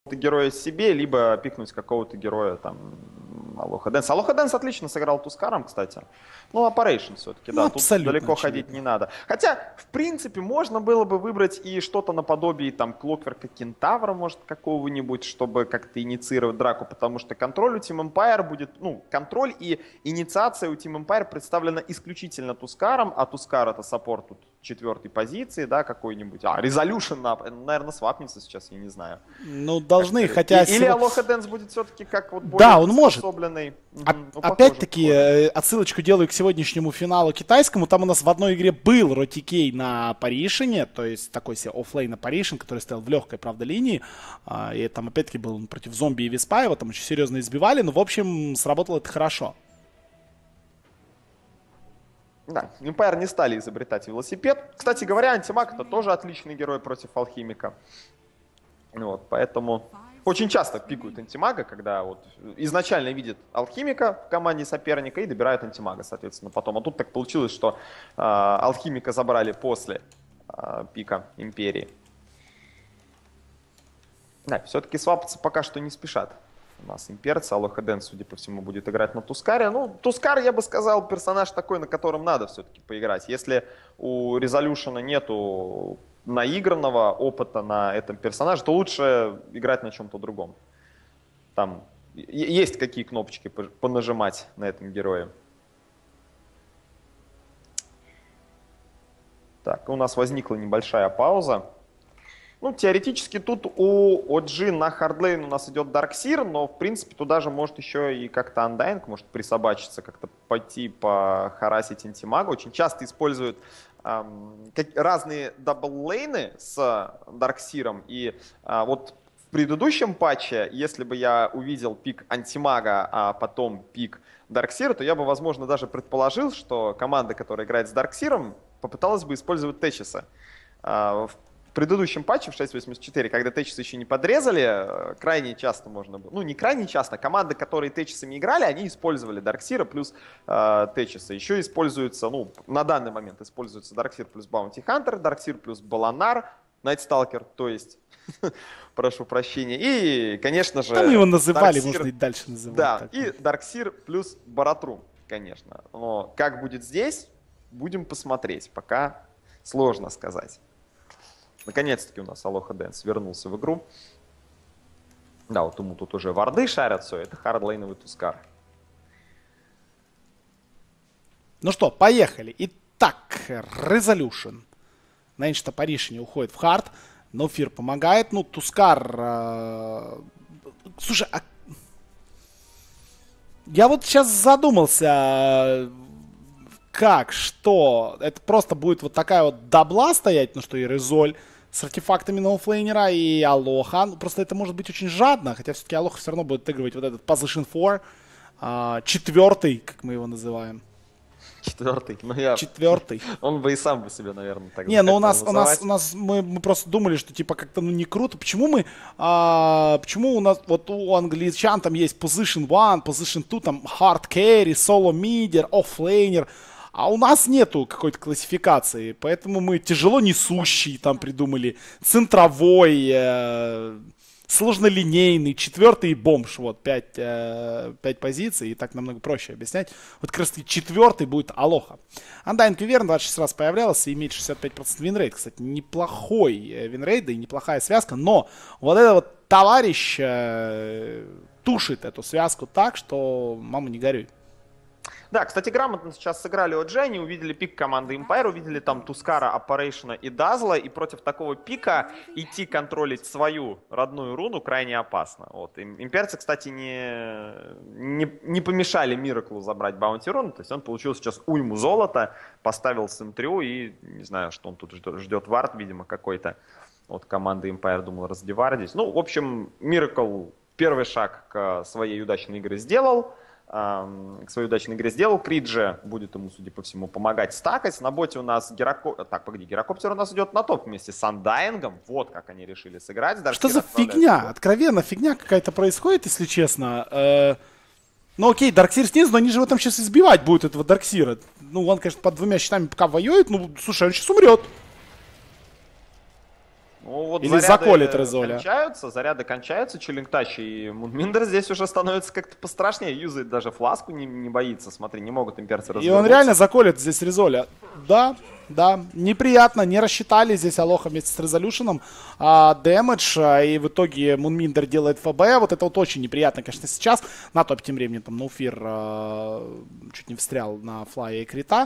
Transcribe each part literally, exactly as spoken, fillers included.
героя себе, либо пикнуть какого-то героя там Алоха Дэнс. Алоха Дэнс отлично сыграл Тускаром, кстати. Ну, Operation все-таки, да, ну, тут далеко очевидно. Ходить не надо. Хотя, в принципе, можно было бы выбрать и что-то наподобие там Клокверка Кентавра, может, какого-нибудь, чтобы как-то инициировать драку, потому что контроль у Team Empire будет, ну, контроль и инициация у Team Empire представлена исключительно Тускаром, а Тускар это саппорт тут четвертой позиции, да, какой-нибудь. А, Resolution, наверное, свапнется сейчас, я не знаю. Ну, должны, как хотя... Или Алоха Дэнс будет все-таки как вот более да, он может. приспособленный. А, угу. ну, опять-таки, похоже, отсылочку делаю к сегодняшнему финалу китайскому. Там у нас в одной игре был Ротикей на Паришине, то есть такой себе оффлейн на Паришин, который стоял в легкой, правда, линии. И там, опять-таки, был против зомби и Виспа, его там очень серьезно избивали, но, в общем, сработало это хорошо. Да, Empire не стали изобретать велосипед. Кстати говоря, Антимаг это тоже отличный герой против Алхимика. Вот, поэтому очень часто пикают Антимага, когда вот изначально видят Алхимика в команде соперника и добирают Антимага, соответственно, потом. А тут так получилось, что э, Алхимика забрали после э, пика Империи. Да, все-таки свапаться пока что не спешат. У нас имперцы, Алоха Дэнс, судя по всему, будет играть на Тускаре. Ну, Тускар, я бы сказал, персонаж такой, на котором надо все-таки поиграть. Если у Резолюшена нету наигранного опыта на этом персонаже, то лучше играть на чем-то другом. Там есть какие кнопочки понажимать на этом герое. Так, у нас возникла небольшая пауза. Ну, теоретически тут у о джи на хардлейн у нас идет Дарксир, но, в принципе, туда же может еще и как-то Undying может присобачиться, как-то пойти похарасить антимага. Очень часто используют эм, как, разные дабллейны с Дарксиром. И э, вот в предыдущем патче, если бы я увидел пик антимага, а потом пик Дарксира, то я бы, возможно, даже предположил, что команда, которая играет с Дарксиром, попыталась бы использовать Течиса. Э, в В предыдущем патче в шесть точка восемьдесят четыре, когда Течисы еще не подрезали, крайне часто можно было, ну не крайне часто, команды, которые Течисами играли, они использовали Дарксира плюс э, Течиса. Еще используется, ну на данный момент используется Дарксир плюс Баунти Хантер, Дарксир плюс Баланар, Найтсталкер, то есть, прошу прощения, и, конечно же... Там его называли, Darkseer, можно и дальше называть. Да, так. и Дарксир плюс Баратрум, конечно. Но как будет здесь, будем посмотреть, пока сложно сказать. Наконец-таки у нас Алоха Дэнс вернулся в игру. Да, вот ему тут уже варды шарят, все, это хардлейновый Тускар. Ну что, поехали. Итак, Resolution. На Иншта Паришине уходит в хард. Нофир помогает. Ну, Тускар... Э... Слушай, а... я вот сейчас задумался... Как, что? Это просто будет вот такая вот дабла стоять, ну что и Резоль с артефактами ноуфлейнера и Алоха. Ну, просто это может быть очень жадно, хотя все-таки Алоха все равно будет отыгрывать вот этот Position четыре, а, четвертый, как мы его называем. Четвертый, ну я... Четвертый. Он бы и сам бы себе, наверное, так Не, ну у нас, у нас, у нас мы, мы просто думали, что типа как-то ну не круто. Почему мы, а, почему у нас, вот у англичан там есть Position один, Position два, там Hard Carry, Solo Mider, Offlaner. А у нас нету какой-то классификации, поэтому мы тяжело несущий там придумали, центровой, э, сложнолинейный, четвертый бомж, вот, пять, э, пять позиций, и так намного проще объяснять. Вот как раз таки четвертый будет Алоха. Undying Wyvern двадцать шесть раз появлялся и имеет шестьдесят пять процентов винрейт. Кстати, неплохой винрейт, да и неплохая связка, но вот этот вот товарищ э, тушит эту связку так, что мама не горюй. Да, кстати, грамотно сейчас сыграли о джи, они увидели пик команды Empire, увидели там Тускара, Operation и Дазла, и против такого пика идти контролить свою родную руну крайне опасно. Вот. Имперцы, кстати, не, не, не помешали Мираклу забрать баунти руну, то есть он получил сейчас уйму золота, поставил Сентрю и не знаю, что он тут ждет, ждет вард, видимо, какой-то от команды Empire, думал, раздевардить. Ну, в общем, Миракл первый шаг к своей удачной игре сделал. К своей удачной игре сделал. Криджи будет ему, судя по всему, помогать стакать. На боте у нас Геракоптер... Так, погоди, Геракоптер у нас идет на топ вместе с Undying. Вот как они решили сыграть. Что за фигня? Откровенно фигня какая-то происходит, если честно. Э-э- ну окей, Дарксир снизу, но они же его там сейчас избивать будут, этого Дарксира. Ну, он, конечно, под двумя щитами пока воюет. Ну, слушай, он сейчас умрет. Ну, вот Или заколет заряды Резоля. кончаются, заряды кончаются, Чилингтач и Мунминдер здесь уже становится как-то пострашнее, юзает даже фласку, не, не боится, смотри, не могут имперцы развернуться. И он реально заколет здесь Резоля. Да, да, неприятно, не рассчитали здесь Алоха вместе с Резолюшеном а, дэмэдж, а, и в итоге Мунминдер делает ФБ, вот это вот очень неприятно, конечно, сейчас. На топе тем временем там Ноуфир а, чуть не встрял на флае и крита.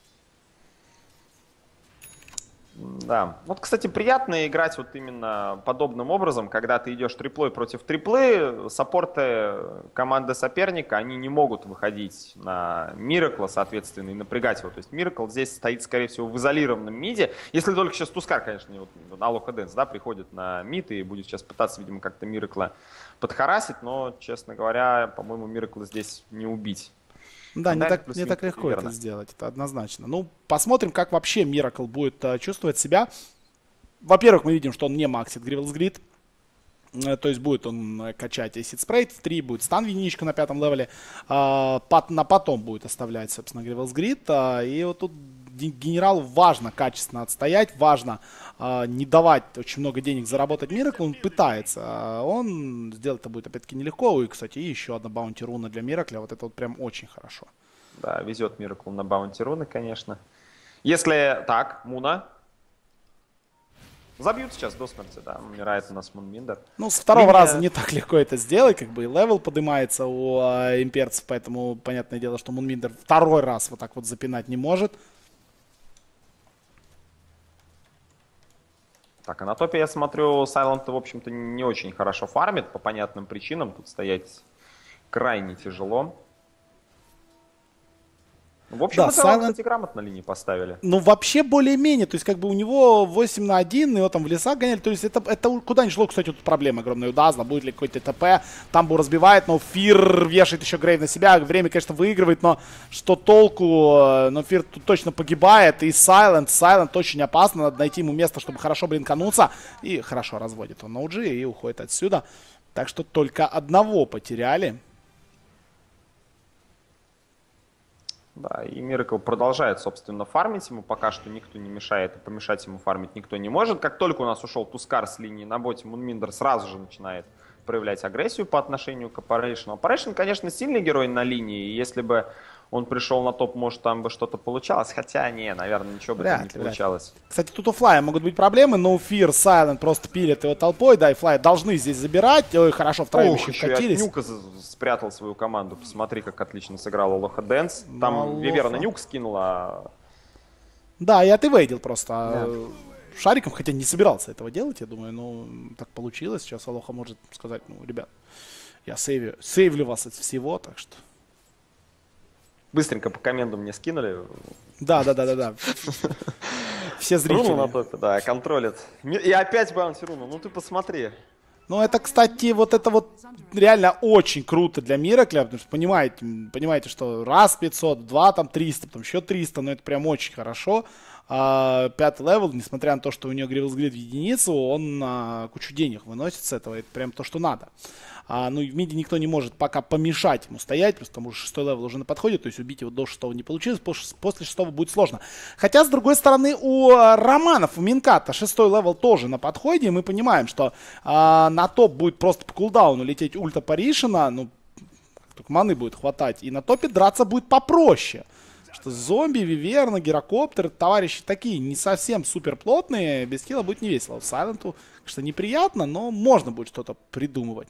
Да. Вот, кстати, приятно играть вот именно подобным образом, когда ты идешь триплой против триплы, саппорты команды соперника, они не могут выходить на Миракла, соответственно, и напрягать его. То есть Миракл здесь стоит, скорее всего, в изолированном миде. Если только сейчас Тускар, конечно, вот, Алоха Дэнс, да, приходит на мид и будет сейчас пытаться, видимо, как-то Миракла подхарасить, но, честно говоря, по-моему, Миракла здесь не убить. Да, не Да, так, плюс не так легко верно. это сделать, это однозначно. Ну, посмотрим, как вообще Миракл будет uh, чувствовать себя. Во-первых, мы видим, что он не максит Гривелс Грид. Uh, то есть будет он uh, качать Acid Spray, в три будет стан единичка на пятом левеле. Uh, пот- на потом будет оставлять, собственно, Гривелс Грид. Uh, и вот тут генералу важно качественно отстоять, важно э, не давать очень много денег заработать Мираклу. Он пытается. Э, он сделать это будет опять-таки нелегко. И, кстати, еще одна баунти руна для Миракля. Вот это вот прям очень хорошо. Да, везет Мираклу на баунти руны, конечно. Если так, Муна. Забьют сейчас до смерти, да. Умирает у нас Мунминдер. Ну, с второго Линия... раза не так легко это сделать. Как бы и левел поднимается у э, имперцев. Поэтому, понятное дело, что Мунминдер второй раз вот так вот запинать не может. Так, а на топе я смотрю, Сайлент, в общем-то, не очень хорошо фармит, по понятным причинам. Тут стоять крайне тяжело. В общем, да, мы целом, Silent... кстати, грамотно линии поставили. Ну, вообще, более-менее. То есть, как бы у него восемь на один, его там в леса гоняли. То есть, это, это куда ни шло, кстати, тут проблема огромная у Дазла. Будет ли какой-то ТП, Тамбу разбивает, но Фир вешает еще Грейв на себя. Время, конечно, выигрывает, но что толку? Но Фир тут точно погибает. И Silent, Silent очень опасно. Надо найти ему место, чтобы хорошо блинкануться. И хорошо разводит он на О'джи и уходит отсюда. Так что только одного потеряли. Да, и Миракл продолжает, собственно, фармить. Ему пока что никто не мешает, и помешать ему фармить никто не может. Как только у нас ушел Тускар с линии на боте, Мунминдер сразу же начинает проявлять агрессию по отношению к Operation. Operation, конечно, сильный герой на линии, и если бы он пришел на топ, может, там бы что-то получалось. Хотя, не, наверное, ничего бы там не получалось. Кстати, тут у Флая могут быть проблемы. No Fear, Silent просто пилит его толпой. Да, и Флай должны здесь забирать. Ой, хорошо, втроем еще вкатились. Нюка спрятал свою команду. Посмотри, как отлично сыграл Алоха Дэнс. Там Алоха. Виверна Нюк скинула. Да, я отвейдил просто. Да. Шариком, хотя не собирался этого делать, я думаю, но так получилось. Сейчас Алоха может сказать, ну, ребят, я сейвлю, сейвлю вас от всего, так что... Быстренько по коменду мне скинули. Да, да, да, да, да. Все зрители. Руну на топе, да, контролит. И опять баунти руну, ну ты посмотри. Ну это, кстати, вот это вот реально очень круто для Миракля, потому что понимаете, понимаете, что раз пятьсот, два там триста, потом еще триста, но это прям очень хорошо. А, пятый левел, несмотря на то, что у него Гривелс Грид в единицу, он а, кучу денег выносит с этого, это прям то, что надо. А, ну и в миде никто не может пока помешать ему стоять, потому что шестой левел уже на подходе, то есть убить его до шестого не получилось, после шестого будет сложно. Хотя, с другой стороны, у Романов, у Минката шестой левел тоже на подходе, и мы понимаем, что а, на топ будет просто по кулдауну лететь ульта Паришина, ну, только маны будет хватать, и на топе драться будет попроще. Что зомби, Виверна, Гирокоптер, товарищи такие не совсем супер плотные, без килла будет не весело. В Сайленту, конечно, неприятно, но можно будет что-то придумывать.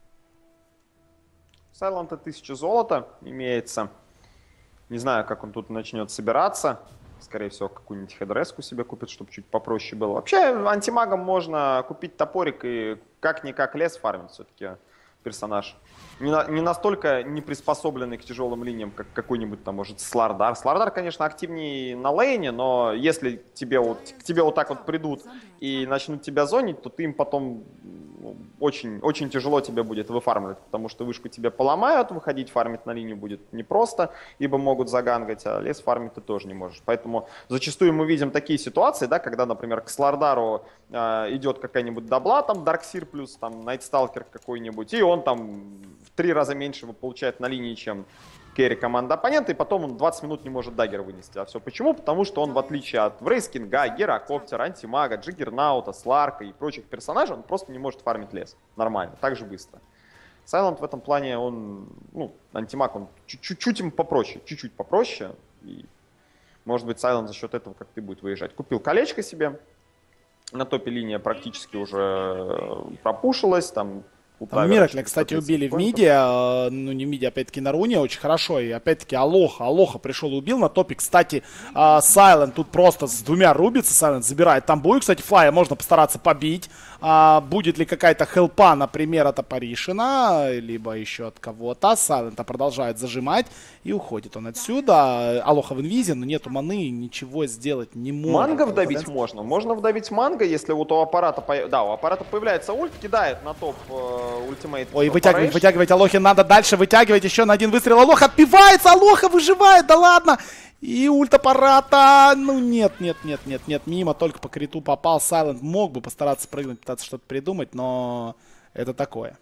Сайлента тысяча золота имеется. Не знаю, как он тут начнет собираться. Скорее всего, какую-нибудь хедреску себе купит, чтобы чуть попроще было. Вообще, антимагом можно купить топорик и как-никак лес фармить все-таки персонаж. Не, на, не настолько не приспособленный к тяжелым линиям, как какой-нибудь там, может, Слардар. Слардар, конечно, активнее на лейне, но если тебе вот, к тебе вот так вот придут и начнут тебя зонить, то ты им потом очень, очень тяжело тебе будет выфармливать, потому что вышку тебе поломают, выходить фармить на линию будет непросто, ибо могут загангать, а лес фармить ты тоже не можешь. Поэтому зачастую мы видим такие ситуации, да, когда, например, к Слардару э, идет какая-нибудь дабла, там Дарксир плюс там Найтсталкер какой-нибудь, и он он там в три раза меньше получает на линии, чем керри команда оппонента, и потом он двадцать минут не может даггер вынести. А все почему? Потому что он, в отличие от Врейскинга, Герокоптера, Антимага, Джиггернаута, Сларка и прочих персонажей, он просто не может фармить лес нормально, так же быстро. Сайлент в этом плане, он, ну, Антимаг, он чуть-чуть им попроще, чуть-чуть попроще, и может быть Сайлент за счет этого как-то будет выезжать. Купил колечко себе, на топе линия практически уже пропушилась, там Там Миракля, кстати, убили в миде, э, ну не в миде, опять-таки на руне, очень хорошо, и опять-таки Алоха, Алоха пришел и убил на топе, кстати, Сайлент тут просто с двумя рубится, Сайлент забирает тамбую, кстати, Флая можно постараться побить, а, будет ли какая-то хелпа, например, от Апаришина, либо еще от кого-то, Сайлента продолжает зажимать, и уходит он отсюда, Алоха в инвизе, но нету маны, ничего сделать не может. Манго вдавить можно, можно вдавить манго, если вот у аппарата, да, у аппарата появляется ульт, кидает на топ ультимейт. Ой, вытягивать, вытягивать Алохи надо дальше, вытягивать еще на один выстрел. Алох отбивается, Алоха выживает, да ладно. И ульт аппарата, ну нет, нет, нет, нет, нет, мимо, только по криту попал. Сайлент мог бы постараться прыгнуть, пытаться что-то придумать, но это такое.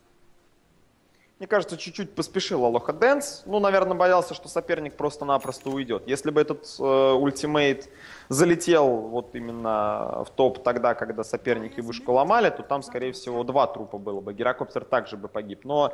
Мне кажется, чуть-чуть поспешил Алоха Дэнс. Ну, наверное, боялся, что соперник просто-напросто уйдет. Если бы этот э, ультимейт залетел вот именно в топ тогда, когда соперники вышку ломали, то там, скорее всего, два трупа было бы. Герокоптер также бы погиб. Но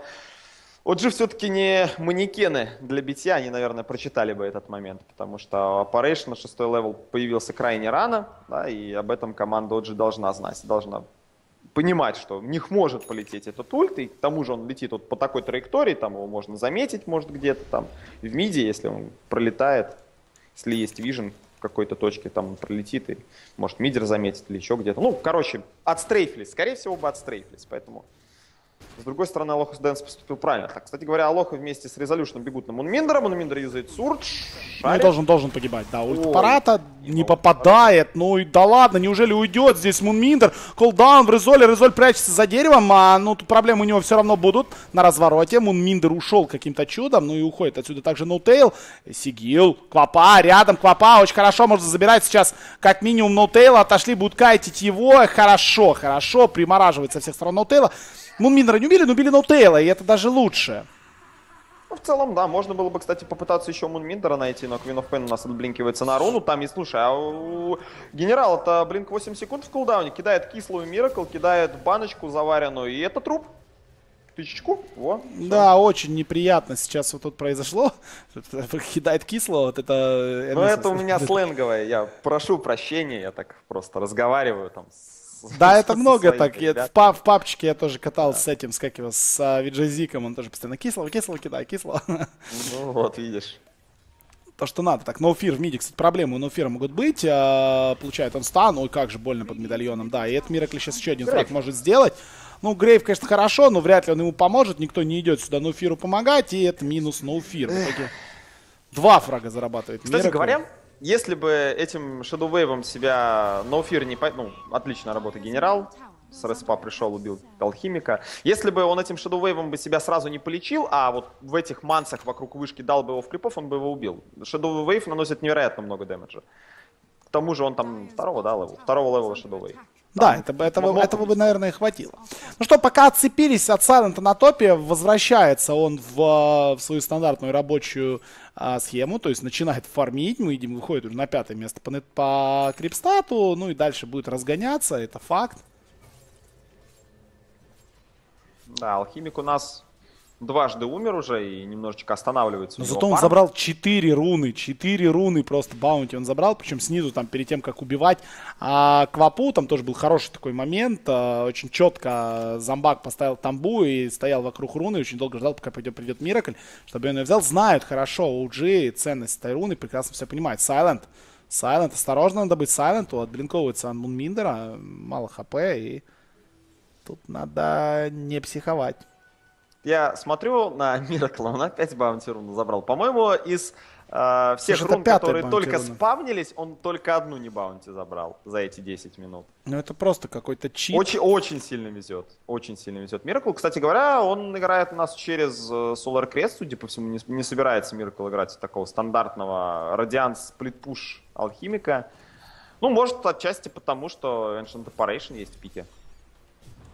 о джи все-таки не манекены для битья. Они, наверное, прочитали бы этот момент. Потому что Operation на шестой левел появился крайне рано. Да, и об этом команда о джи должна знать. Должна понимать, что в них может полететь этот ульт, и к тому же он летит вот по такой траектории, там его можно заметить, может, где-то там в миде, если он пролетает, если есть вижен в какой-то точке, там он пролетит, и может мидер заметит или еще где-то. Ну, короче, отстрейфились, скорее всего бы отстрейфились, поэтому... С другой стороны, Алоха Дэнс поступил правильно. Так, кстати говоря, Алоха вместе с Резолюшном бегут на Мунминдера. Мунминдер юзает Сурдж. Ну, должен, должен погибать, да. Ульт аппарата не попадает. Ну и да ладно, неужели уйдет здесь Мунминдер? Колдаун в Резоле. Резоль прячется за деревом. А, ну, тут проблемы у него все равно будут на развороте. Мунминдер ушел каким-то чудом. Ну и уходит отсюда также Ноутейл. Сигил. Квапа рядом. Квапа очень хорошо. Можно забирать сейчас как минимум Ноутейла. Отошли, будут кайтить его. Хорошо, хорошо. Примораживает со всех сторон Ноутейла. Мунминдера не убили, но убили Ноутейла, и это даже лучше. Ну, в целом, да, можно было бы, кстати, попытаться еще Мунминдера найти, но Queen of Pain у нас отблинкивается на руну. Там и, слушай, а у генерала-то блинк восемь секунд в кулдауне, кидает кислую Миракл, кидает баночку заваренную, и это труп. Тычечку, во. Да, все. Очень неприятно сейчас вот тут произошло. Кидает кисло, вот это... Ну, это у меня сленговое, я прошу прощения, я так просто разговариваю там с... Да, это много так. Я, в, пап, в папчике я тоже катался, да, с этим, с как его, с uh, Виджезиком. Он тоже постоянно кислого, кислого кидай, кислого. Ну вот, видишь. То, что надо. Так, ноуфир в миде, кстати, проблемы у ноуфира могут быть. А, получает он стан. Ой, как же больно под медальоном. Да, и этот Миракл сейчас еще один фраг может сделать. Ну, Грейв, конечно, хорошо, но вряд ли он ему поможет. Никто не идет сюда ноуфиру помогать. И это минус ноуфир. В итоге два фрага зарабатывает Кстати Миракл. говоря, если бы этим Shadow Wave'ом себя Ноуфир не... По... Ну, отличная работа генерал. С РСПа пришел, убил алхимика. Если бы он этим Shadow Wave'ом бы себя сразу не полечил, а вот в этих мансах вокруг вышки дал бы его в крипов, он бы его убил. Shadow Wave наносит невероятно много дэмэджа. К тому же он там второго, да, левела? Второго левела Shadow Wave. Да, это, этого, этого бы, наверное, хватило. Ну что, пока отцепились от Сайлента на топе, возвращается он в, в свою стандартную рабочую а, схему, то есть начинает фармить, мы видим, выходит уже на пятое место по, по крипстату, ну и дальше будет разгоняться, это факт. Да, алхимик у нас дважды умер уже и немножечко останавливается. Но зато он забрал четыре руны, четыре руны просто баунти он забрал, причем снизу там перед тем, как убивать а, Квапу, там тоже был хороший такой момент, а, очень четко зомбак поставил тамбу и стоял вокруг руны, очень долго ждал, пока пойдет, придет Миракль, чтобы он ее взял. Знают хорошо о джи ценность этой руны, прекрасно все понимают. Сайлент, Сайлент, осторожно надо быть Сайленту, отблинковывается от Мунминдера, мало хп, и тут надо не психовать. Я смотрю на Миракла, он опять баунти руну забрал. По-моему, из э, всех Слушай, рун, которые только руна. спавнились, он только одну не баунти забрал за эти десять минут. Ну это просто какой-то чит. Очень, очень сильно везет. Очень сильно везет. Миракл, кстати говоря, он играет у нас через Solar Crest, судя по всему, не, не собирается Миракл играть в такого стандартного Радианс сплитпуш алхимика. Ну, может, отчасти потому, что Ancient Operation есть в пике.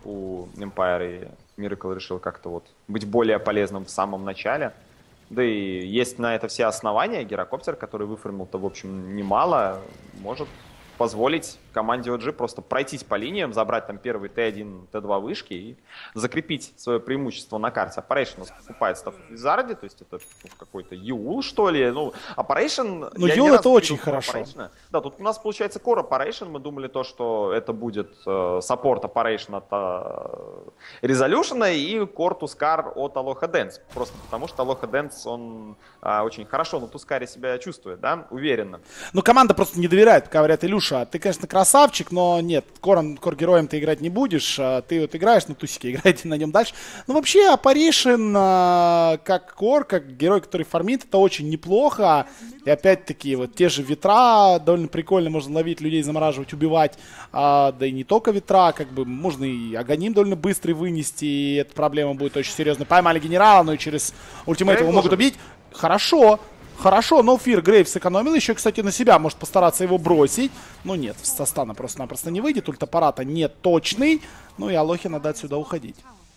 у Empire, и Miracle решил как-то вот быть более полезным в самом начале. Да и есть на это все основания. Гирокоптер, который выформил-то, в общем, немало, может позволить команде о джи просто пройтись по линиям, забрать там первый тэ один, тэ два вышки и закрепить свое преимущество на карте. Operation у нас покупает став Визарди, то есть это ну, какой-то Юл, что ли. Ну, Operation... Ну, Юл это очень хорошо. Operation. Да, тут у нас получается Core Operation. Мы думали то, что это будет э, саппорт Operation от э, Resolution и Core Тускар от Aloha Dance. Просто потому что Aloha Dance, он э, очень хорошо на Тускаре себя чувствует, да, уверенно. Ну, команда просто не доверяет, пока говорят: Илюша, ты, конечно, красавчик, но нет, кором, кор-героем ты играть не будешь, ты вот играешь на тусике, играйте на нем дальше. Ну, вообще, Apparition, как кор, как герой, который фармит, это очень неплохо. И опять-таки, вот те же ветра, довольно прикольно, можно ловить людей, замораживать, убивать. А, да и не только ветра, как бы, можно и Аганим довольно быстрый вынести, и эта проблема будет очень серьезной. Поймали генерала, но и через ультимейт его могут убить. Хорошо. Хорошо, но Фир Грейв сэкономил. Еще, кстати, на себя может постараться его бросить. Но нет, со стана просто-напросто не выйдет. Ультапарата не точный. Ну и Алохе надо отсюда уходить.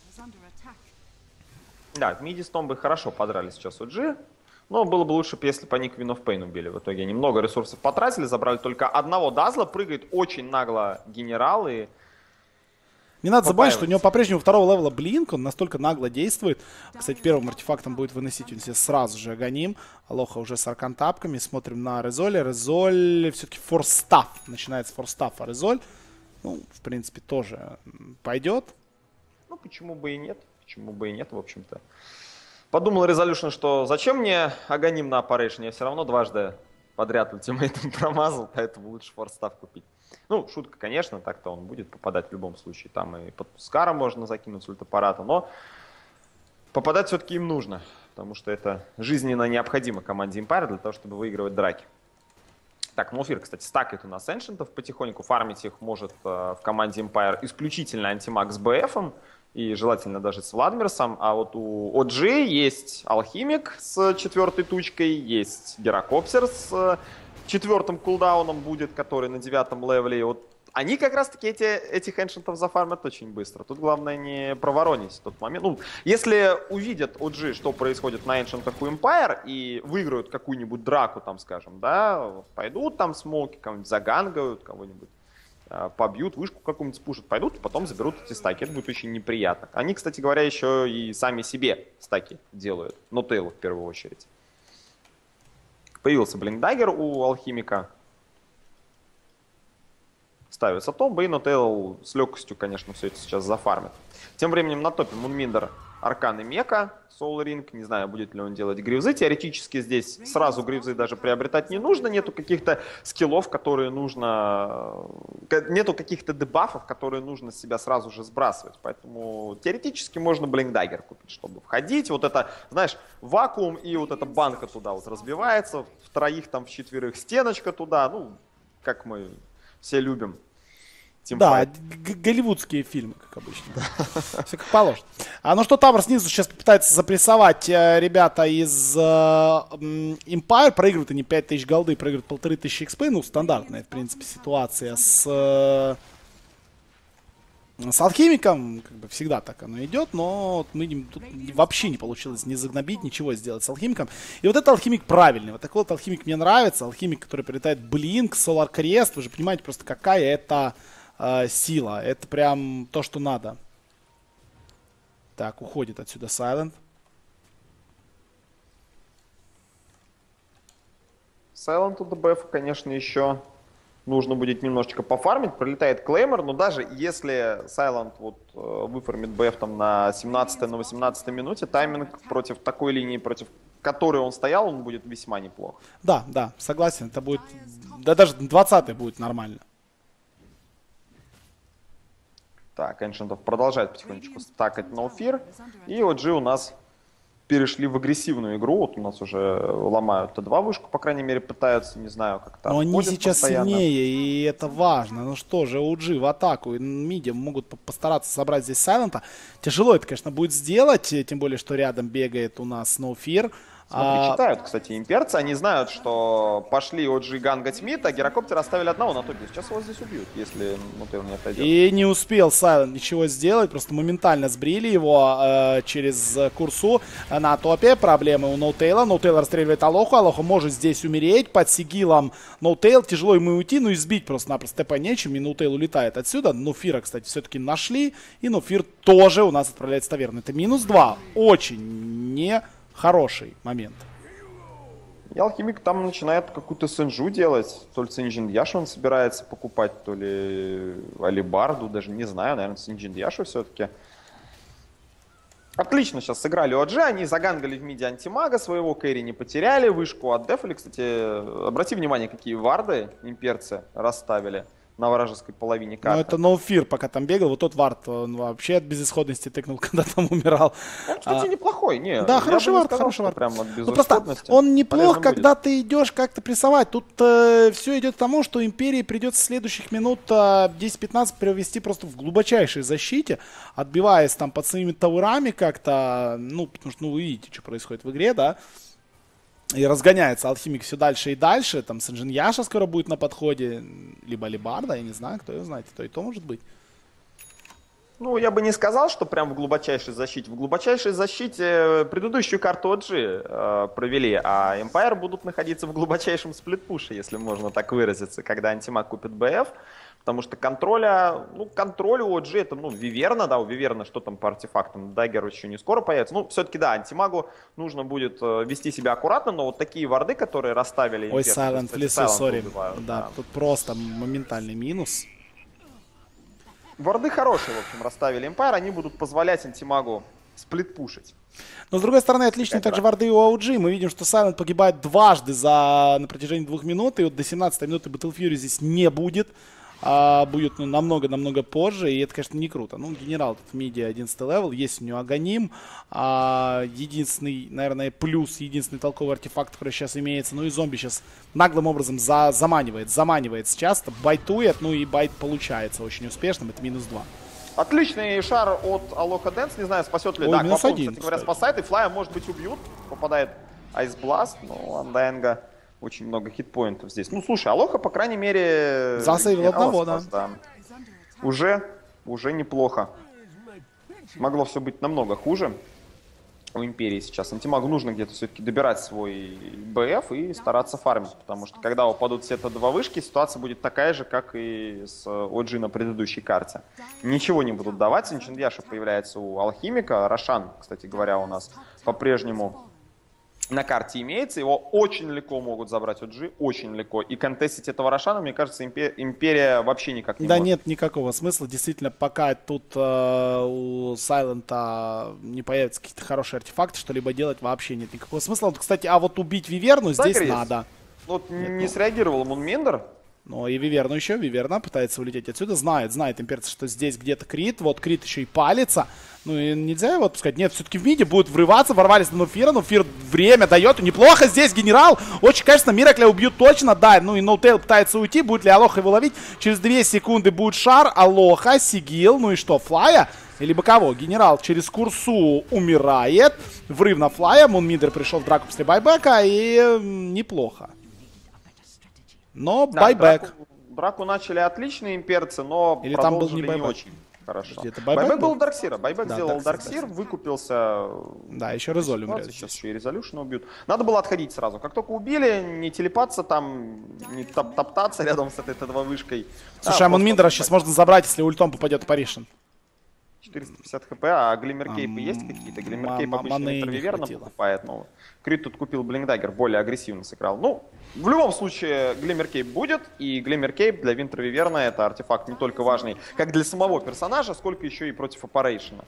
Да, в миди с Томбой хорошо подрали сейчас о джи. Но было бы лучше, если бы они Queen of Pain убили. В итоге немного ресурсов потратили, забрали только одного Дазла. Прыгает очень нагло генерал и... Не надо забывать, что у него по-прежнему второго левела Блинк, он настолько нагло действует. Кстати, первым артефактом будет выносить он себе сразу же Аганим. Алоха уже с аркантапками. Смотрим на Резоле. Резоль все-таки форстаф. Начинается с форстафа. Резоль, ну, в принципе, тоже пойдет. Ну, почему бы и нет? Почему бы и нет, в общем-то. Подумал Resolution, что зачем мне Аганим на Operation? Я все равно дважды подряд ультимейтом промазал, поэтому лучше форстаф купить. Ну, шутка, конечно, так-то он будет попадать в любом случае. Там и под Скара можно закинуть с ультапарата, но попадать все-таки им нужно, потому что это жизненно необходимо команде Empire для того, чтобы выигрывать драки. Так, Ноуфир, кстати, стакает у нас эншентов потихоньку, фармить их может э, в команде Empire исключительно антимаг с бэ эфом, и желательно даже с Владмирсом. А вот у о джи есть Алхимик с четвертой тучкой, есть Гирокоптер с четвертым кулдауном будет, который на девятом левеле. Вот они как раз-таки эти, этих эншентов зафармят очень быстро. Тут главное не проворонить в тот момент. Ну, если увидят о джи, что происходит на эншентах у Empire, и выиграют какую-нибудь драку, там, скажем, да, пойдут там смоки, кого-нибудь загангают, кого-нибудь побьют, вышку какую-нибудь спушат, пойдут, потом заберут эти стаки. Это будет очень неприятно. Они, кстати говоря, еще и сами себе стаки делают. Но Тейлу в первую очередь. Появился Блинкдаггер у Алхимика. Ставится Томба, и Нотейл с легкостью, конечно, все это сейчас зафармит. Тем временем на топе Мунминдер, Аркан и Мека, Soul Ring. Не знаю, будет ли он делать грифзы. Теоретически здесь сразу грифзы даже приобретать не нужно. Нету каких-то скиллов, которые нужно... Нету каких-то дебафов, которые нужно с себя сразу же сбрасывать. Поэтому теоретически можно Блинкдаггер купить, чтобы входить. Вот это, знаешь, вакуум и вот эта банка туда вот разбивается. В троих, там, в четверых стеночка туда. Ну, как мы все любим. Да, голливудские фильмы, как обычно. Все как положено. А ну что, Тавр снизу сейчас попытается запрессовать э, ребята из э, Empire. Проигрывают они пять тысяч голды, проигрывают полторы тысячи экспы. Ну, стандартная, в принципе, ситуация с, э, с Алхимиком. Как бы всегда так оно идет, но мы видим, тут вообще не получилось ни загнобить, ничего сделать с Алхимиком. И вот этот Алхимик правильный. Вот такой вот Алхимик мне нравится. Алхимик, который прилетает Блинк, Солар Крест. Вы же понимаете просто, какая это... сила. Это прям то, что надо. Так, уходит отсюда Сайлент. Сайленту ДБФ, конечно, еще нужно будет немножечко пофармить. Пролетает Клеймор, но даже если Сайлент вот выфармит БФ там на семнадцатой, на восемнадцатой минуте, тайминг против такой линии, против которой он стоял, он будет весьма неплох. Да, да, согласен. Это будет... Да даже двадцатый будет нормально. Так, Эншентов продолжает потихонечку стакать ноуфир. И о джи у нас перешли в агрессивную игру. Вот у нас уже ломают тэ два вышку, по крайней мере, пытаются. Не знаю, как там. Но они сейчас постоянно сильнее, и это важно. Ну что же, о джи в атаку. И миди могут постараться собрать здесь Сайлента. Тяжело это, конечно, будет сделать. Тем более, что рядом бегает у нас ноуфир. Смотри, А, читают, кстати, имперцы. Они знают, что пошли о джи гангать мид, а гирокоптер оставили одного на топе. Сейчас его здесь убьют, если Нутейл не отойдет. И не успел Сайлент ничего сделать, просто моментально сбрили его э, через курсу на топе. Проблемы у Ноутейла. Ноутейл расстреливает Алоху. Алоха может здесь умереть. Под сигилом Ноутейл. Тяжело ему уйти, но и сбить просто-напросто ТП нечем. И Ноутейл улетает отсюда. Нуфира, кстати, все-таки нашли. И Нуфир тоже у нас отправляется в таверну. Это минус два. Очень нехороший момент. И Алхимик там начинает какую-то сенжу делать. То ли Синджин Яшу он собирается покупать, то ли Алибарду, даже не знаю, наверное, Синджин Яшу все-таки. Отлично сейчас сыграли о джи, они загангали в миде антимага, своего кэри не потеряли, вышку отдефали. Кстати, обрати внимание, какие варды имперцы расставили на вражеской половине карты. Ну, это Ноуфир, пока там бегал. Вот тот вард, он вообще от безысходности тыкнул, когда там умирал. Он, кстати, а, неплохой. Не, да, хороший вард, сказал, хороший вард. Прям от ну, просто он неплох, когда будет. Ты идешь как-то прессовать. Тут э, все идет к тому, что Империи придется следующих минут э, десять-пятнадцать провести просто в глубочайшей защите, отбиваясь там под своими таурами как-то, ну, потому что, ну, вы видите, что происходит в игре, да. И разгоняется Алхимик все дальше и дальше. Там Синджин Яша скоро будет на подходе. Либо Алибарда, я не знаю, кто его знает. То и то может быть. Ну, я бы не сказал, что прям в глубочайшей защите. В глубочайшей защите предыдущую карту о джи э, провели, а Empire будут находиться в глубочайшем сплитпуше, если можно так выразиться, когда антимаг купит БФ. Потому что контроля, ну, контроль у о джи это, ну, Виверна, да, у Виверна что там по артефактам, Даггер еще не скоро появится. Ну, все-таки, да, антимагу нужно будет э, вести себя аккуратно, но вот такие варды, которые расставили... Ой, Silent, в лесу, сори. Да, да, тут просто моментальный минус. Варды хорошие, в общем, расставили Empire, они будут позволять антимагу сплитпушить. Но, с другой стороны, отличные также варды у эй джи. Мы видим, что Silent погибает дважды за, на протяжении двух минут, и вот до семнадцатой минуты Battle Fury здесь не будет. А, будет намного-намного ну, позже, и это, конечно, не круто. Ну, генерал тут в миде одиннадцатый левел, есть у него Аганим. А, единственный, наверное, плюс, единственный толковый артефакт, который сейчас имеется. Ну и зомби сейчас наглым образом за, заманивает, заманивает часто, байтует, ну и байт получается очень успешным, это минус два. Отличный шар от Алоха Дэнс, не знаю, спасет ли. Ой, да, минус Квапон, один, кстати говоря, кстати. спасает, и Флая, может быть, убьют. Попадает Айсбласт, но Андайнга очень много хитпоинтов здесь. Ну, слушай, Алоха, по крайней мере... Засейвил одного, спас, да. да. Уже, уже неплохо. Могло все быть намного хуже у Империи сейчас. Антимагу нужно где-то все-таки добирать свой БФ и стараться фармить, потому что когда упадут все это два вышки, ситуация будет такая же, как и с о джи на предыдущей карте. Ничего не будут давать. Синчиндьяша появляется у Алхимика. Рошан, кстати говоря, у нас по-прежнему на карте имеется. Его очень легко могут забрать о джи, очень легко. И контестить этого Рошана, мне кажется, Империя вообще никак не да может. Да нет никакого смысла. Действительно, пока тут э, у Сайлента не появятся какие-то хорошие артефакты, что-либо делать вообще нет никакого смысла. Вот, кстати, а вот убить Виверну здесь Даггер надо. Есть. Вот нет, не ну... среагировал Мунмендер. Ну и Виверна еще, Виверна пытается улететь отсюда, знает, знает имперцы, что здесь где-то крит, вот крит еще и палится, ну и нельзя его отпускать, нет, все-таки в миде будут врываться, ворвались на Нуфира, Нуфир время дает, неплохо здесь генерал, очень, конечно, Миракля убьют точно, да, ну и Ноутейл пытается уйти, будет ли Алоха его ловить, через две секунды будет шар, Алоха, Сигил, ну и что, Флая? Либо кого? Генерал через курсу умирает, врыв на Флая, Мунмидер пришел в драку после байбека и э, неплохо. Но да, байбек. Драку, драку начали отличные имперцы, но Или продолжили там был не, не очень хорошо. Подожди, это байбек, байбек был был у Дарксира. Байбек да, сделал Дарксир, Дарксир, выкупился. Да, еще Резоль умрет. Сейчас еще и Резолюшн убьют. Надо было отходить сразу. Как только убили, не телепаться там, не топ топтаться рядом с этой Т2-вышкой. Слушай, а Мунминдера сейчас можно забрать, если ультом попадет в Паришин. четыреста пятьдесят хп, а Глиммеркейпы есть какие-то? Глиммеркейп обычно Винтервиверна покупает, но Крит тут купил Блинкдаггер, более агрессивно сыграл. Ну, в любом случае, Глиммеркейп будет, и Глиммеркейп для Винтервиверна это артефакт не только важный, как для самого персонажа, сколько еще и против Опарейшена.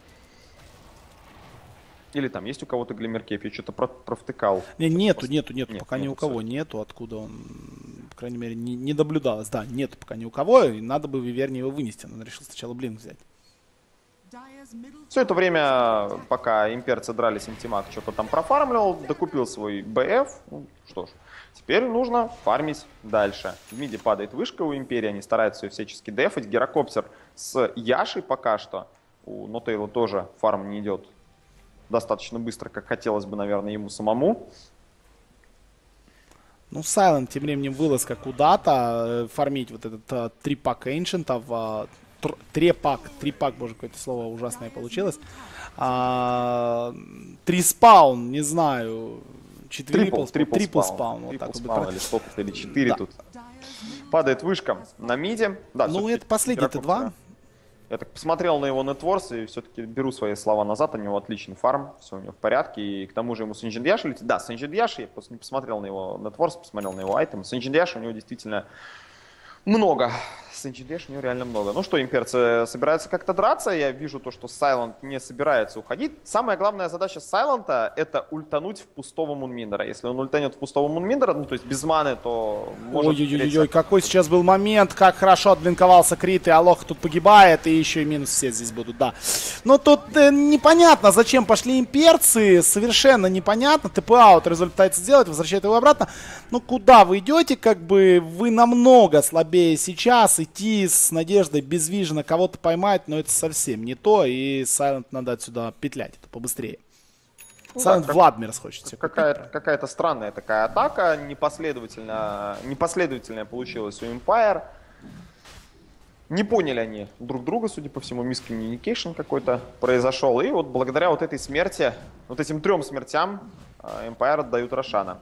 Или там есть у кого-то Глиммеркейп, я что-то провтыкал. Не, нету, нету, нету, нет, пока нету, ни у кого кстати. нету, откуда он, по крайней мере, не, не наблюдалось. Да, нету пока ни у кого, и надо бы Виверне его вынести, но он решил сначала Блинк взять. Все это время, пока имперцы дрались, Антимаг что-то там профармливал, докупил свой БФ. Ну, что ж, теперь нужно фармить дальше. В миде падает вышка у Империи, они стараются ее всячески дефать. Герокоптер с Яшей пока что. У Нотейла тоже фарм не идет достаточно быстро, как хотелось бы, наверное, ему самому. Ну, Silent тем временем вылазка куда-то, э, фармить вот этот э, трипак эншентов, э, тр, трепак, трипак, боже, какое-то слово ужасное получилось. А, три спаун, не знаю, Трипл, трипл, трипл спаун, спаун, вот трипл так спаун вот. или сколько-то, или четыре Да. тут. Падает вышка на миде. Да, Ну, это последний Т два. Я так посмотрел на его нетворс и все-таки беру свои слова назад. У него отличный фарм, все у него в порядке. И к тому же ему Синжиндьяши летит. Да, Синжиндьяши, я просто не посмотрел на его нетворс, посмотрел на его айтем. Синжиндьяши у него действительно много. Синжиндьяши у него реально много. Ну что, имперцы собираются как-то драться. Я вижу то, что Silent не собирается уходить. Самая главная задача Сайлента — это ультануть в пустого Мунминдера. Если он ультанет в пустого Мунминдера, ну то есть без маны, то может... Ой-ой-ой, какой сейчас был момент, как хорошо отблинковался Крит, и Алоха тут погибает, и еще и минус все здесь будут, да. Но тут э, непонятно, зачем пошли имперцы, совершенно непонятно. ТП-аут результат пытается сделать, возвращает его обратно. Ну куда вы идете, как бы вы намного слабее сейчас, идти с надеждой без вижена кого-то поймать, но это совсем не то, и Silent надо отсюда петлять, это побыстрее. Ну, Silent да, Владмир хочется. Какая-то, какая-то странная такая атака, непоследовательно, непоследовательная получилась у Empire. Не поняли они друг друга, судя по всему, мискоммуникейшн какой-то произошел. И вот благодаря вот этой смерти, вот этим трем смертям, Empire отдают Рошана.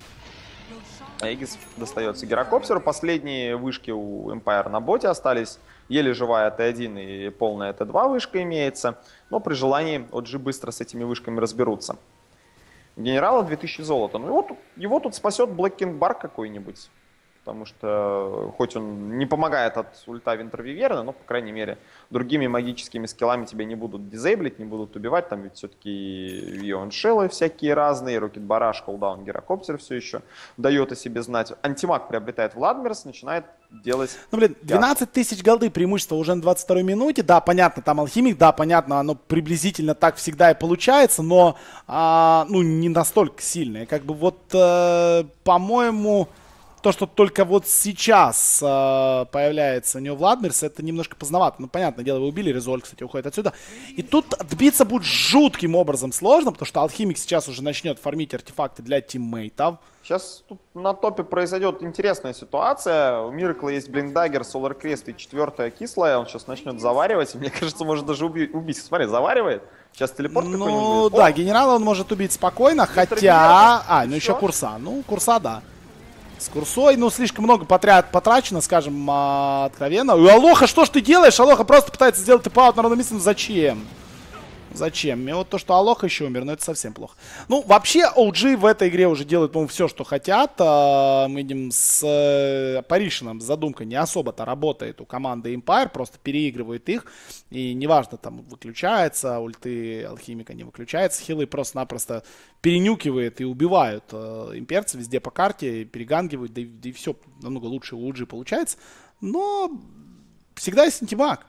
Aegis достается Герокоптеру. Последние вышки у Empire на боте остались. Еле живая Т один и полная Т два вышка имеется. Но при желании о джи быстро с этими вышками разберутся. Генерала две тысячи золота. Ну его, его тут спасет Black King Bar какой-нибудь. Потому что хоть он не помогает от ульта Винтервиверна, но, по крайней мере, другими магическими скиллами тебя не будут дизейблить, не будут убивать. Там ведь все-таки Вионшеллы всякие разные, Рокет Бараш, Колдаун, Герокоптер все еще дает о себе знать. Антимаг приобретает Владмирс, начинает делать... Ну, блин, двенадцать тысяч голды, преимущество уже на двадцать второй минуте. Да, понятно, там алхимик, да, понятно, оно приблизительно так всегда и получается, но, а, ну, не настолько сильное. Как бы вот, э, по-моему... То, что только вот сейчас э, появляется у него Владмирс, это немножко поздновато. Ну, понятное дело, вы убили, Резоль, кстати, уходит отсюда. И тут отбиться будет жутким образом сложно, потому что Алхимик сейчас уже начнет фармить артефакты для тиммейтов. Сейчас тут на топе произойдет интересная ситуация. У Миракла есть Блинкдаггер, Солар Крест и четвертая кислая. Он сейчас начнет заваривать. Мне кажется, может даже уби- убить. Смотри, заваривает. Сейчас телепорт Ну, какой-нибудь будет. да, О! генерала он может убить спокойно, Мистер хотя... Генерал, А, ну еще Курса. Ну, Курса, да. С Курсой, ну, слишком много потряд потрачено, скажем, а, откровенно. И Алоха, что ж ты делаешь? Алоха просто пытается сделать тп-аут на ровном месте. Ну, зачем? Зачем? И вот то, что Алоха еще умер, ну, это совсем плохо. Ну, вообще, о джи в этой игре уже делают, по-моему, все, что хотят. А, мы видим с э, Паришином задумка не особо-то работает у команды Empire, просто переигрывает их. И неважно, там, выключается, ульты Алхимика не выключается, хилы просто-напросто перенюкивает и убивают э, имперцы везде по карте, перегангивают, да и, да и все намного лучше у о джи получается. Но всегда есть антимаг.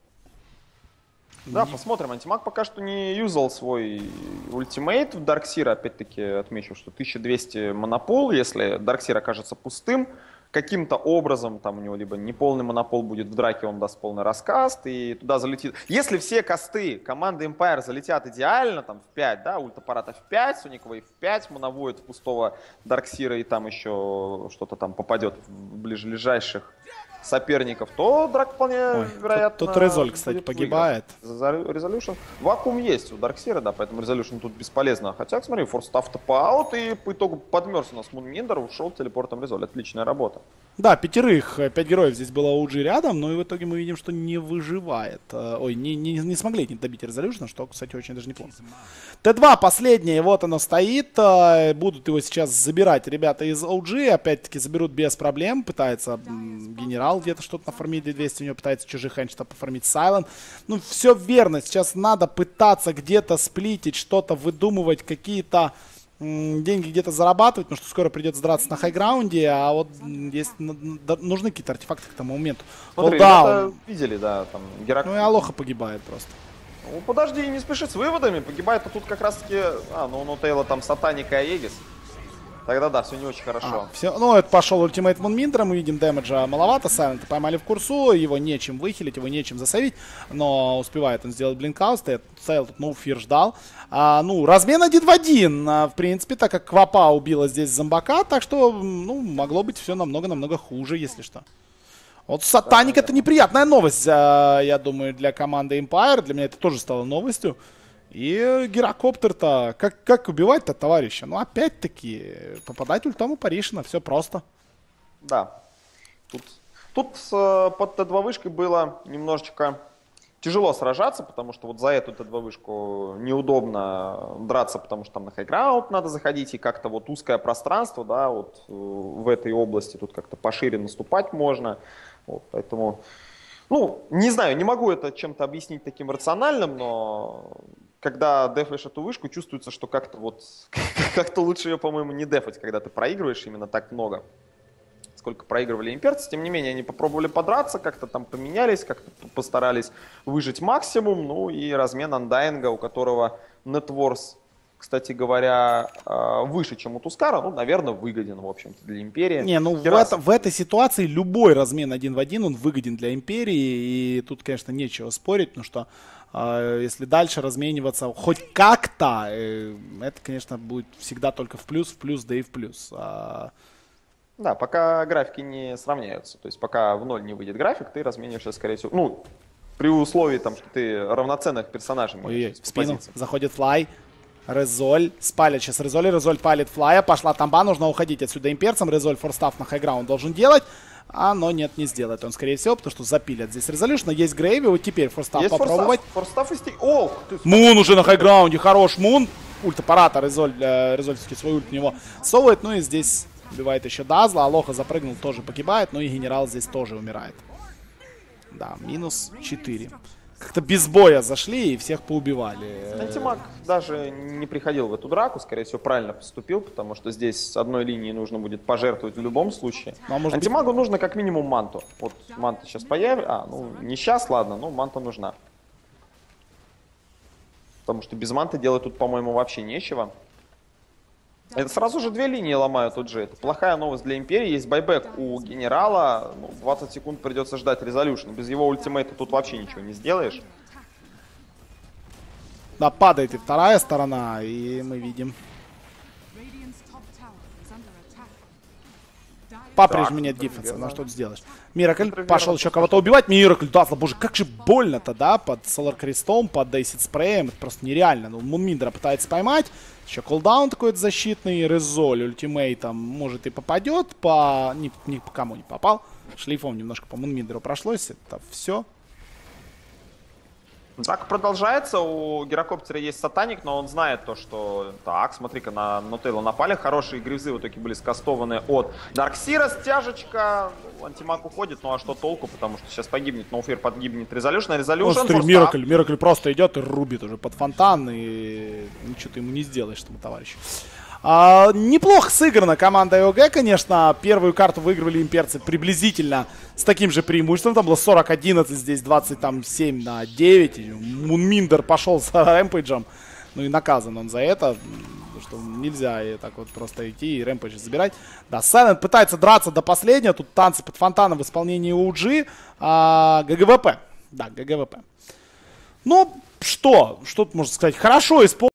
Да, посмотрим. Антимаг пока что не юзал свой ультимейт в Дарксира. Опять-таки отмечу, что тысяча двести монопол. Если Дарксир окажется пустым, каким-то образом там у него либо неполный монопол будет в драке, он даст полный раскаст и туда залетит. Если все касты команды Empire залетят идеально, там в пять, да, ультапарата в пять, Суниковый в пять, моновоид в пустого Дарксира и там еще что-то там попадет в ближайших соперников, то драк вполне Ой, вероятно... Тут, тут Резоль, кстати, погибает. За Резолюшн. Вакуум есть у Дарксира, да, поэтому Резолюшн тут бесполезно. Хотя, смотри, форстав тп-аут и по итогу подмерз у нас Мунминдер, ушел телепортом Резоль. Отличная работа. Да, пятерых, пять героев здесь было у о джи рядом, но и в итоге мы видим, что не выживает. Ой, не, не, не смогли не добить Резолюшна, что, кстати, очень даже неплохо. Т два последнее, вот оно стоит. Будут его сейчас забирать ребята из о джи. Опять-таки заберут без проблем. Пытается м, генерал где-то что-то нафармить. двести у него пытается чужих хэнчета пофармить Сайлент. Ну, все верно. Сейчас надо пытаться где-то сплитить, что-то выдумывать, какие-то м, деньги где-то зарабатывать. Потому что скоро придется драться на хайграунде. А вот м, есть, нужны какие-то артефакты к тому моменту. Смотри, ребята видели, да, там Герак... Ну и Алоха погибает просто. Ну, подожди, не спеши с выводами. Погибает, а тут как раз-таки... А, ну, ну Тейла там Сатаника и Aegis. тогда да, все не очень хорошо. А, все, ну, это пошел ультимейт Мунминдера, мы видим, дэмэджа маловато, Сайлента поймали в курсу, его нечем выхилить, его нечем засейвить, но успевает он сделать блинкаут, Сейл тут no fear ждал. А, ну, размен один в один, а, в принципе, так как Квапа убила здесь зомбака, так что, ну, могло быть все намного-намного хуже, если что. Вот Сатаник да, это да. неприятная новость, а, я думаю, для команды Empire, для меня это тоже стало новостью. И Гирокоптер-то, как, как убивать-то товарища? Ну, опять-таки, попадать ультом у Паришина, все просто. Да. Тут, тут э, под Т два вышкой было немножечко тяжело сражаться, потому что вот за эту Т два вышку неудобно драться, потому что там на хайграунд надо заходить, и как-то вот узкое пространство, да, вот э, в этой области тут как-то пошире наступать можно. Вот, поэтому, ну, не знаю, не могу это чем-то объяснить таким рациональным, но... Когда дефаешь эту вышку, чувствуется, что как-то вот как-то лучше ее, по-моему, не дефать, когда ты проигрываешь именно так много, сколько проигрывали имперцы. Тем не менее, они попробовали подраться, как-то там поменялись, как-то постарались выжить максимум. Ну и размен Undying, у которого нетворс, кстати говоря, выше, чем у Тускара, ну, наверное, выгоден, в общем-то, для Империи. Не, ну в, это, в этой ситуации любой размен один в один, он выгоден для Империи, и тут, конечно, нечего спорить, потому что э, если дальше размениваться хоть как-то, э, это, конечно, будет всегда только в плюс, в плюс, да и в плюс. А... Да, пока графики не сравняются, то есть пока в ноль не выйдет график, ты размениваешься, скорее всего, ну, при условии, там, что ты равноценных персонажей меняешь. Ой, в спину позиции. Заходит флай. Резоль, спалит сейчас Резоль, Резоль палит флая, пошла тамба, нужно уходить отсюда имперцам, Резоль форстав на хайграунд должен делать, а, но нет, не сделает он, скорее всего, потому что запилят здесь Резолюшна, есть Грейви, вот теперь форстав есть попробовать. Форстав, форстав и О! Мун уже на хайграунде, хорош Мун, ульт аппарата, Резоль, э, Резоль все-таки свой ульт в него совывает, ну и здесь убивает еще Дазла, Алоха запрыгнул, тоже погибает, ну и генерал здесь тоже умирает. Да, минус четыре. Как-то без боя зашли и всех поубивали. Антимаг даже не приходил в эту драку, скорее всего, правильно поступил, потому что здесь с одной линии нужно будет пожертвовать в любом случае. Ну, а Антимагу быть... нужно как минимум манту. Вот манта сейчас появится. А, ну не сейчас, ладно, но манта нужна. Потому что без манты делать тут, по-моему, вообще нечего. Это сразу же две линии ломают тут же. Это плохая новость для Империи. Есть байбек у генерала. Ну, двадцать секунд придется ждать резолюшн. Без его ультимейта тут вообще ничего не сделаешь. Да, падает и вторая сторона. И мы видим. По-прежнему нет диффенса. На что тут сделаешь? Миракль пошел еще кого-то убивать. Миракль, Дазла, боже, как же больно-то, да? Под Солар Крестом, под Дейсид Спреем. Это просто нереально. Ну, Мунминдера пытается поймать. Еще колдаун такой защитный. Резоль ультимейтом может и попадет. По... Ни, ни по кому не попал. Шлейфом немножко по Мунминдеру прошлось. Это все. Так продолжается. У Гирокоптера есть Сатаник, но он знает то, что... Так, смотри-ка, на Нутеллу напали. Хорошие грифзы в итоге были скастованы от Дарксира. Стяжечка. Антимаг уходит. Ну а что толку? Потому что сейчас погибнет Ноуфир, погибнет Резолюшн. Резолюшн. Миракль. Миракль просто идет и рубит уже под фонтан. И ничего ты ему не сделаешь, этому товарищу. А, неплохо сыграна команда ОГ, конечно. Первую карту выигрывали имперцы приблизительно с таким же преимуществом. Там было сорок одиннадцать, здесь двадцать семь на девять. Мунминдер пошел с рэмпейджем. Ну и наказан он за это. Что нельзя и так вот просто идти и рэмпейдж забирать. Да, Сайлент пытается драться до последнего. Тут танцы под фонтаном в исполнении ОУДЖи. А, ГГВП. Да, ГГВП. Ну, что? Что тут можно сказать? Хорошо исполнено.